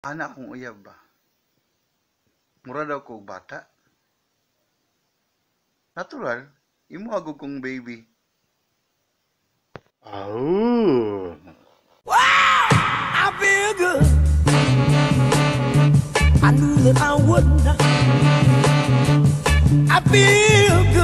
Ana akong uyab ba? Mura daw ko bata. Natural, imo agog kong baby. Oh. I feel good. I knew that I would not. I feel good.